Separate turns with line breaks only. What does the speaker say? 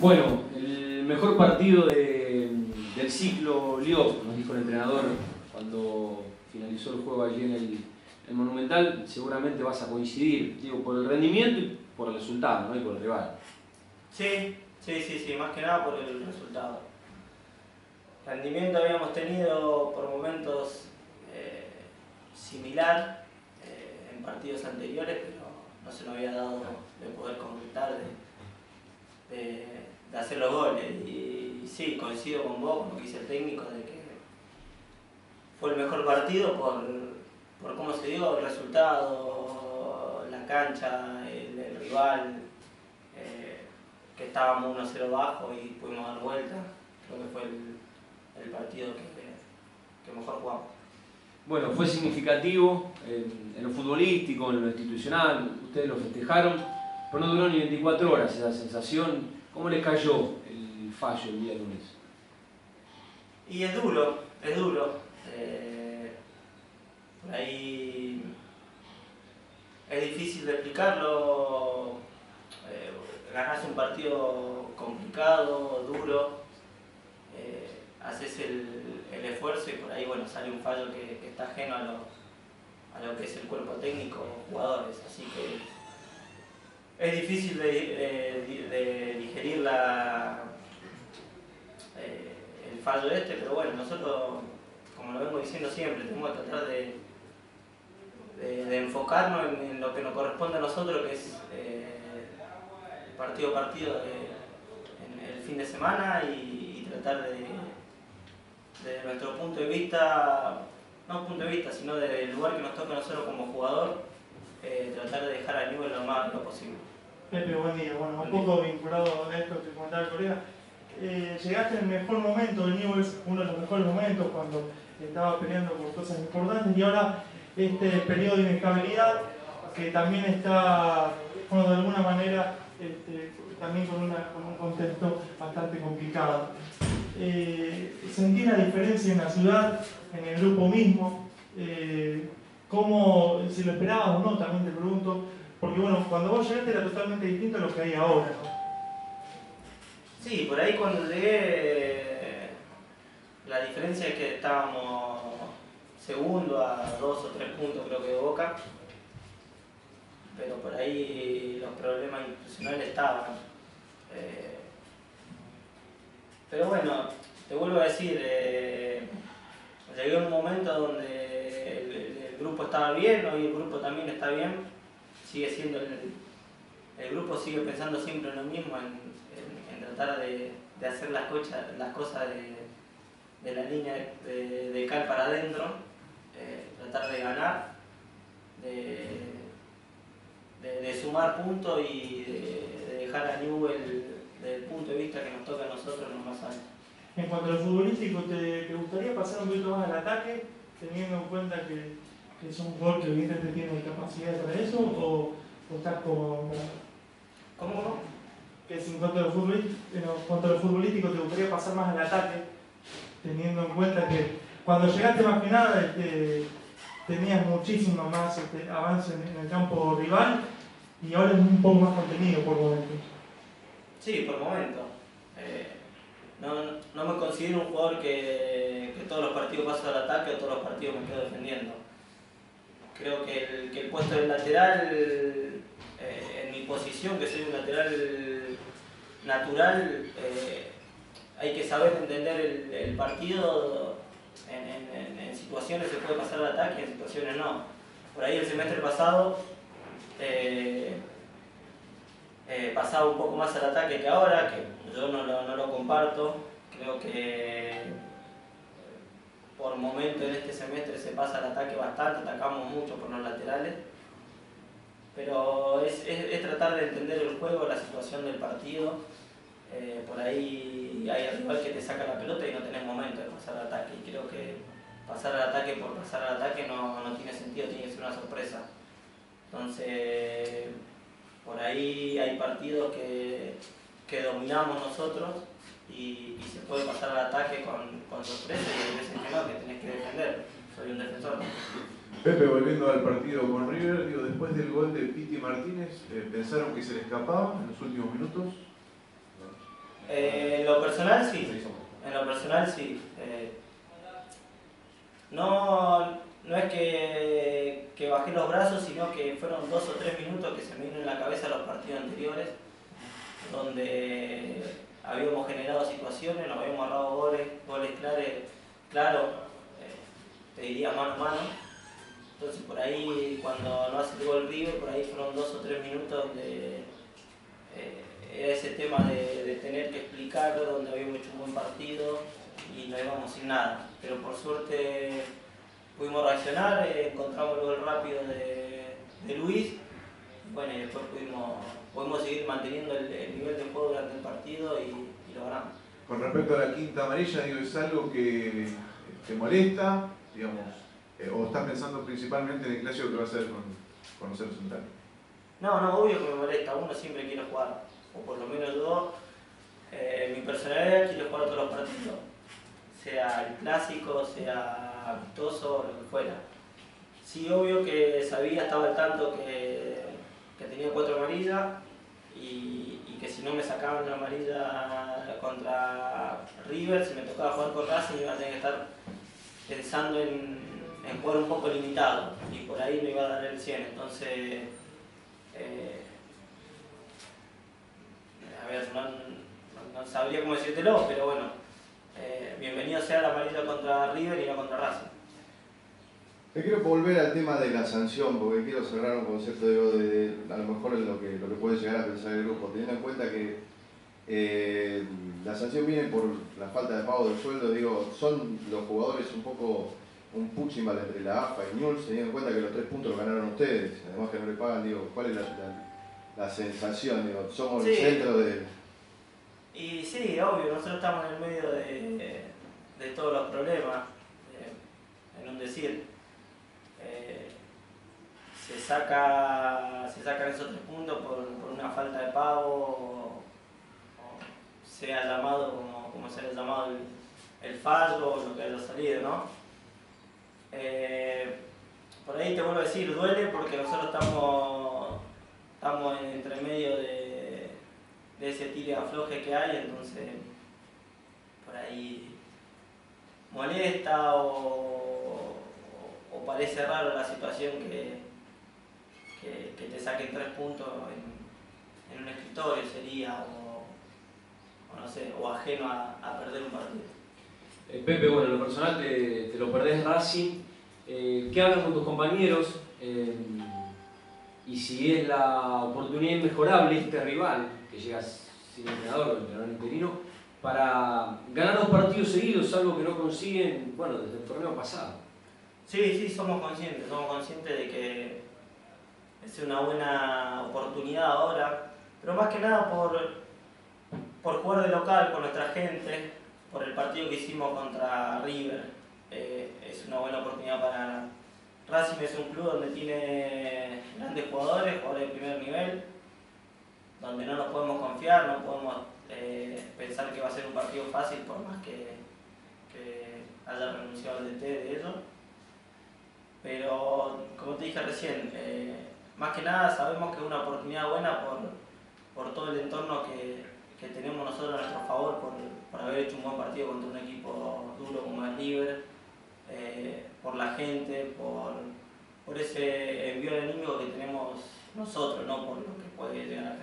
Bueno, el mejor partido del ciclo Lió, nos dijo el entrenador cuando finalizó el juego allí en el Monumental. Seguramente vas a coincidir, digo, por el rendimiento y por el resultado, ¿no? Y por el rival.
Sí, más que nada por el resultado. Rendimiento habíamos tenido por momentos similar en partidos anteriores, pero no se nos había dado de poder concretar, de hacer los goles. Y sí, coincido con vos, con lo que dice el técnico, de que fue el mejor partido por cómo se dio, el resultado, la cancha, el rival, que estábamos 1-0 bajo y pudimos dar vuelta. Creo que fue el partido que mejor jugamos.
Bueno, fue significativo en lo futbolístico, en lo institucional, ustedes lo festejaron, pero no duró ni 24 horas esa sensación. ¿Cómo les cayó el fallo el día lunes?
Y es duro, es duro. Por ahí es difícil de explicarlo. Ganás un partido complicado, duro, haces el esfuerzo y por ahí bueno, sale un fallo que está ajeno a lo que es el cuerpo técnico o jugadores. Así que es difícil de digerir el fallo pero bueno, nosotros, como lo vengo diciendo siempre, tenemos que tratar de enfocarnos en lo que nos corresponde a nosotros, que es partido a partido en el fin de semana y tratar de nuestro punto de vista, no punto de vista, sino del lugar que nos toca a nosotros como jugador, tratar de dejar a Newell lo más posible.
Pepe, buen día. Bueno, un poco vinculado a esto que comentaba el colega, llegaste en el mejor momento de Newell's, uno de los mejores momentos cuando estaba peleando por cosas importantes, y ahora este periodo de inestabilidad que también está, bueno, de alguna manera también con un contexto bastante complicado. Sentí la diferencia en la ciudad, en el grupo mismo, cómo, si lo esperabas o no, también te pregunto, porque bueno, cuando vos llegaste era totalmente distinto a lo que hay ahora, ¿no?
Sí, por ahí cuando llegué, la diferencia es que estábamos segundo a 2 o 3 puntos creo que de Boca, pero por ahí los problemas institucionales estaban. Pero bueno, te vuelvo a decir, llegué a un momento donde el grupo estaba bien, hoy el grupo también está bien, sigue siendo el grupo sigue pensando siempre en lo mismo, en tratar de hacer las cosas de la línea de cal para adentro, tratar de ganar, de sumar puntos y de dejar a Newell desde el punto de vista que nos toca a nosotros lo más alto.
En cuanto a lo futbolístico, ¿te gustaría pasar un poquito más al ataque, teniendo en cuenta que es un jugador que evidentemente tiene capacidad para eso, o estás como...
¿Cómo?
Que en cuanto a lo futbolístico, ¿te gustaría pasar más al ataque, teniendo en cuenta que cuando llegaste más que nada tenías muchísimo más avance en el campo rival y ahora es un poco más contenido por momentos?
Sí, por momentos. No me considero un jugador que todos los partidos paso al ataque o todos los partidos me quedo defendiendo. Creo que el puesto del lateral, en mi posición, que soy un lateral natural, hay que saber entender el partido. En situaciones se puede pasar al ataque, en situaciones no. Por ahí el semestre pasado pasaba un poco más al ataque que ahora, que yo no lo comparto. Creo que por momento en este semestre se pasa al ataque bastante, atacamos mucho por los laterales, pero es tratar de entender el juego, la situación del partido. Por ahí hay el rival que te saca la pelota y no tenés momento de pasar al ataque, y creo que pasar al ataque por pasar al ataque no tiene sentido, tiene que ser una sorpresa. Entonces, por ahí hay partidos que dominamos nosotros y se puede pasar al ataque con sorpresa, y hay veces que no, que tenés que defender. Soy un defensor.
Pepe, volviendo al partido con River, después del gol de Piti Martínez, ¿pensaron que se le escapaba en los últimos minutos?
En lo personal sí, en lo personal sí. No es que bajé los brazos, sino que fueron 2 o 3 minutos que se me vino en la cabeza los partidos anteriores, donde habíamos generado situaciones, nos habíamos ahorrado goles claros, te diría mano a mano. Entonces por ahí, cuando no hace el gol River, por ahí fueron 2 o 3 minutos donde era ese tema de tener que explicar donde habíamos hecho un buen partido y no íbamos sin nada. Pero por suerte pudimos reaccionar, encontramos el gol rápido de Luis, bueno, y después pudimos seguir manteniendo el nivel de juego durante el partido y lo ganamos.
Con respecto a la quinta amarilla, digo, ¿es algo que te molesta, digamos, o estás pensando principalmente en el clásico que va a ser con Rosario Central?
No, obvio que me molesta, uno siempre quiere jugar, o por lo menos yo, mi personalidad quiere jugar todos los partidos, sea el clásico, sea amistoso, lo que fuera. Sí, obvio que estaba al tanto que tenía 4 amarillas y que si no me sacaban una amarilla contra River, si me tocaba jugar con Racing iba a tener que estar pensando en jugar un poco limitado y por ahí no iba a dar el 100, entonces a ver, no sabría cómo decírtelo, pero bueno, bienvenido sea la amarilla contra River y no contra Racing.
Me quiero volver al tema de la sanción, porque quiero cerrar un concepto de a lo mejor en lo que puede llegar a pensar el grupo, teniendo en cuenta que la sanción viene por la falta de pago del sueldo. Digo, son los jugadores un poco un puchimal entre la AFA y Newell's, teniendo en cuenta que los 3 puntos los ganaron ustedes, además que no le pagan. Digo, ¿cuál es la sensación? Digo, somos el centro de...
Y sí, obvio, nosotros estamos en el medio de todos los problemas, en un decir. Se sacan esos 3 puntos por una falta de pago, o sea llamado como se haya llamado el fallo o lo que haya salido, ¿no? Por ahí te vuelvo a decir, duele porque nosotros estamos entre medio de ese tire afloje que hay, entonces por ahí molesta o parece raro la situación que te saquen 3 puntos en un escritorio sería, o no sé, o ajeno a perder un partido.
Pepe, bueno, en lo personal te lo perdés Racing. ¿Qué hablas con tus compañeros? Y si es la oportunidad inmejorable este rival, que llega sin entrenador o entrenador interino, para ganar 2 partidos seguidos, algo que no consiguen, bueno, desde el torneo pasado.
Sí, somos conscientes de que es una buena oportunidad ahora, pero más que nada por jugar de local con nuestra gente, por el partido que hicimos contra River. Es una buena oportunidad para Racing. Es un club donde tiene grandes jugadores de primer nivel, donde no nos podemos confiar, no podemos pensar que va a ser un partido fácil por más que haya renunciado al DT de ello. Pero como te dije recién, más que nada sabemos que es una oportunidad buena por todo el entorno que tenemos nosotros a nuestro favor, por haber hecho un buen partido contra un equipo duro como es River, por la gente, por ese envío anímico que tenemos nosotros, no por lo que puede llegar a